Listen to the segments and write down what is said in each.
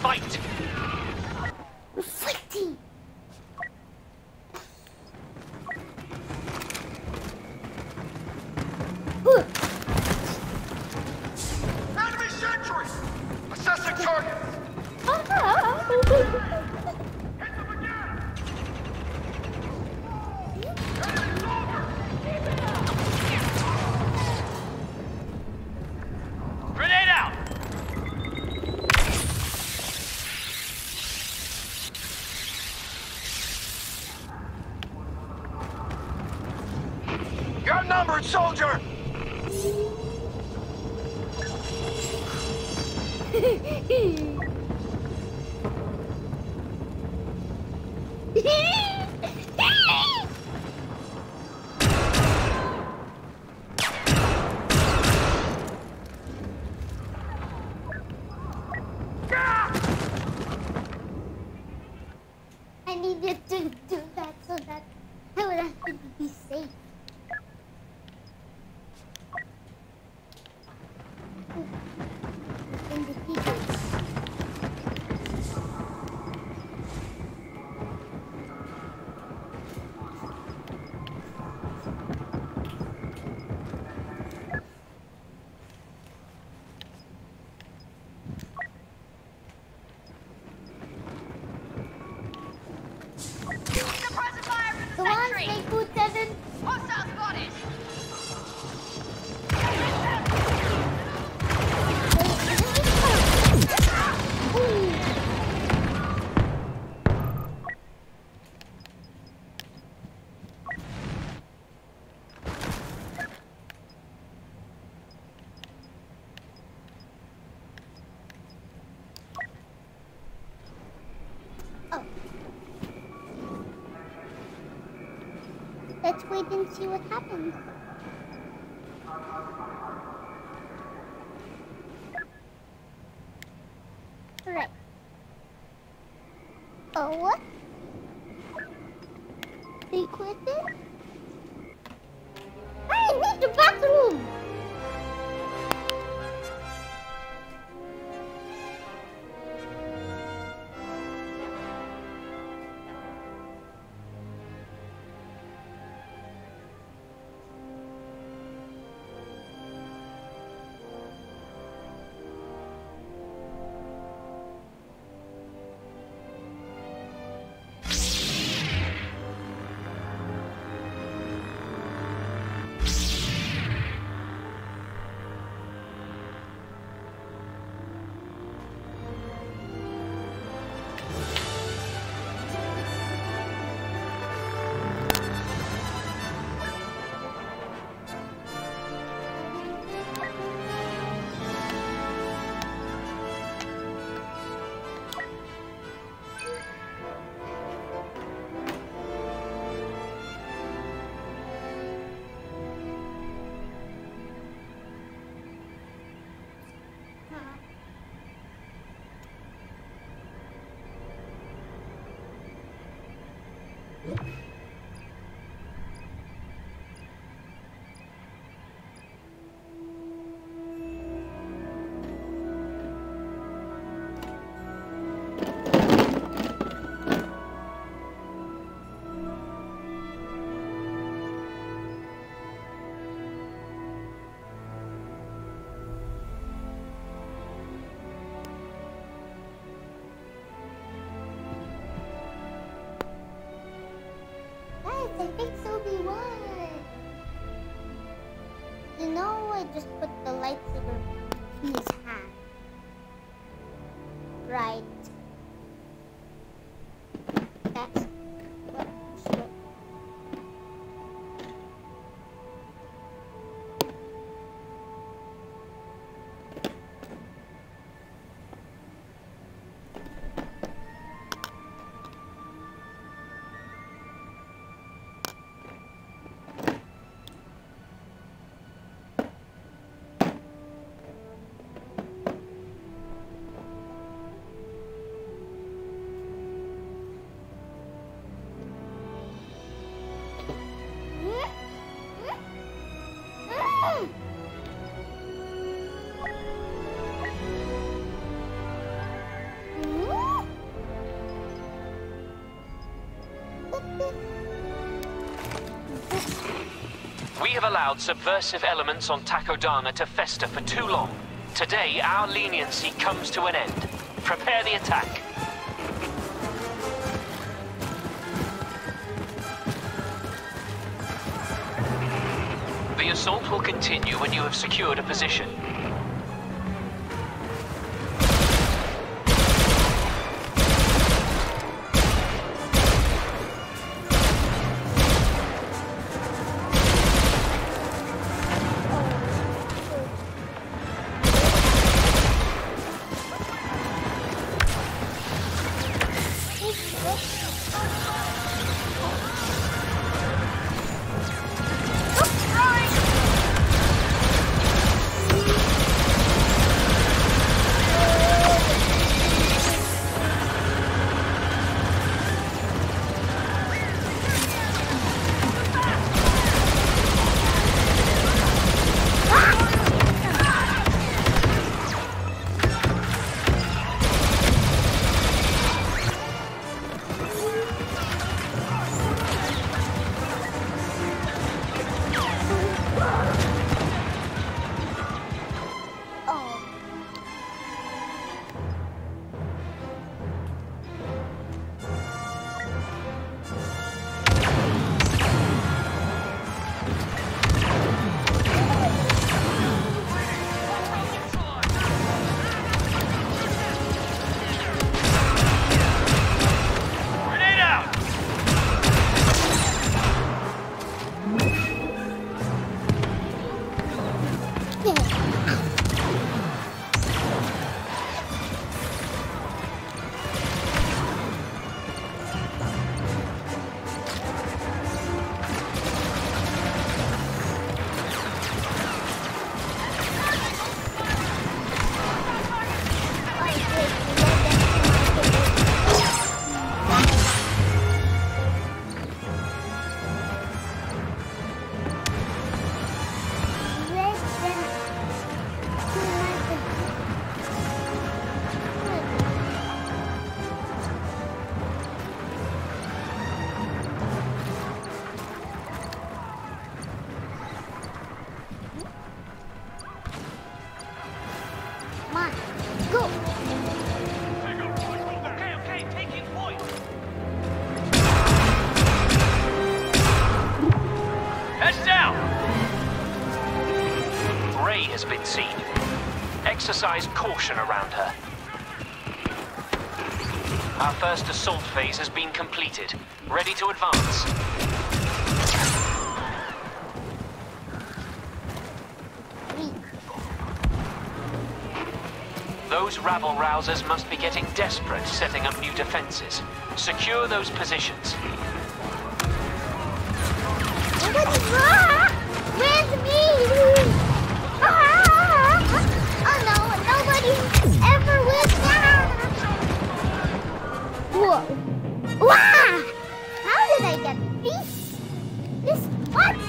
fight! We're fighting! Enemy sentry! Assessing targets! Hit them again! Enemy soldier! Grenade out! You're outnumbered, soldier! I needed to do that so that I would have to be safe. In the heaters. Suppressive fire from the Come on, sentry! Snake Food 7. Hostile spotted! Oh. Let's wait and see what happens. Right. Oh, what? They quit it? I need the bathroom! I think so we won. You know, I just put the lightsaber in his hand. Right. That's what should. have allowed subversive elements on Takodana to fester for too long. Today, our leniency comes to an end. Prepare the attack. The assault will continue when you have secured a position. Has been seen. Exercise caution around her. Our first assault phase has been completed. Ready to advance. Those rabble-rousers must be getting desperate, setting up new defenses. Secure those positions. With me! Oh no, nobody ever with that! Whoa! Wow! How did I get this much?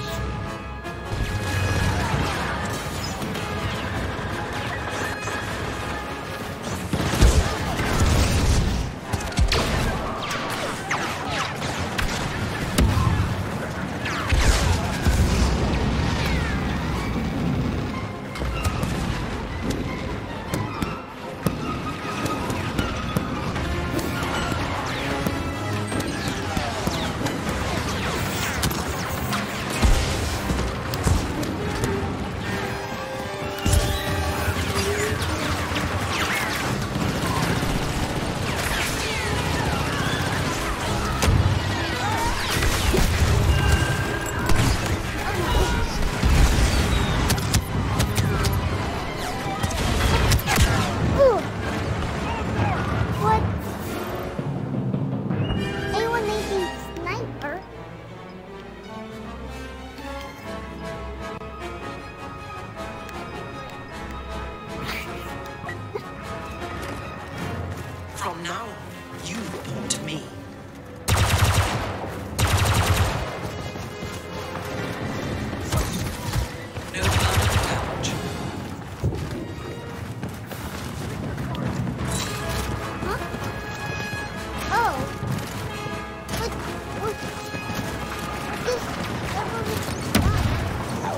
From now on, you report to me. No further damage. Huh? Oh. What? This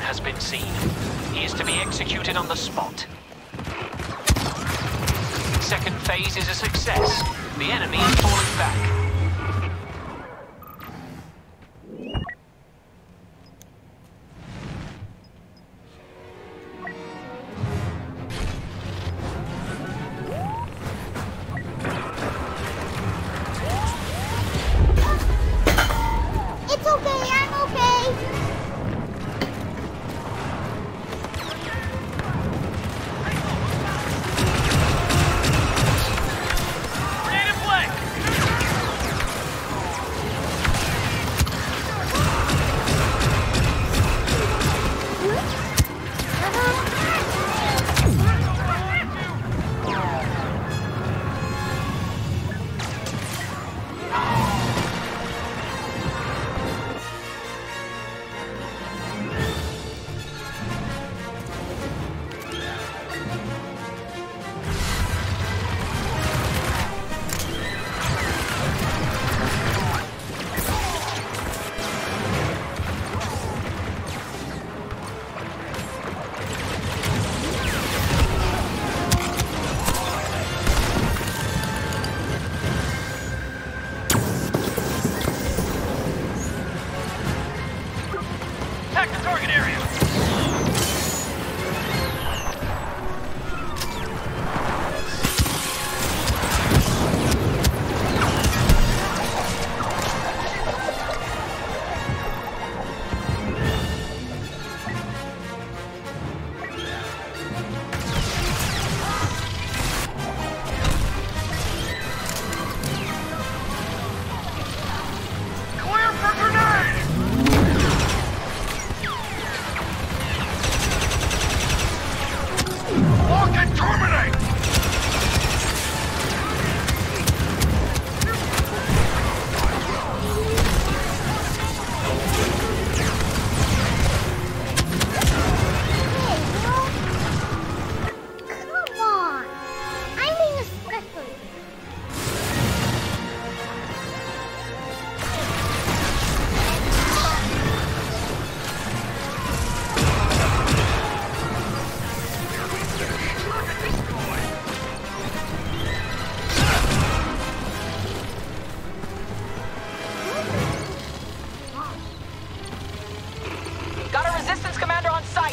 has been seen. He is to be executed on the spot. Second phase is a success. The enemy is falling back. It's okay, I'm okay. Grenade in play! Attack the target area! Clear for grenade! Lock and terminate! Come on. I mean especially. Got a resistance commander on site.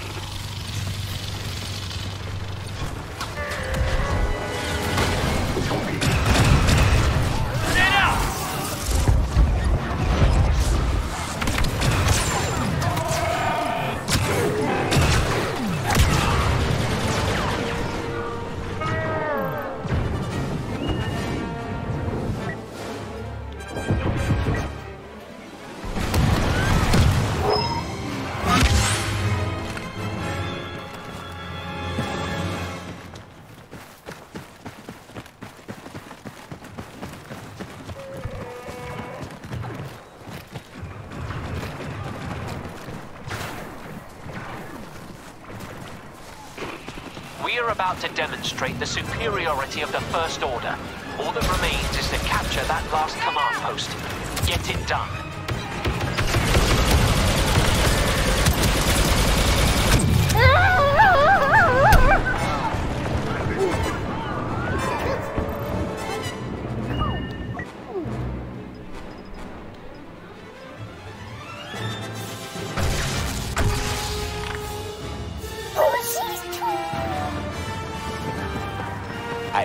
Grenade out! We are about to demonstrate the superiority of the First Order. All that remains is to capture that last command post. Get it done.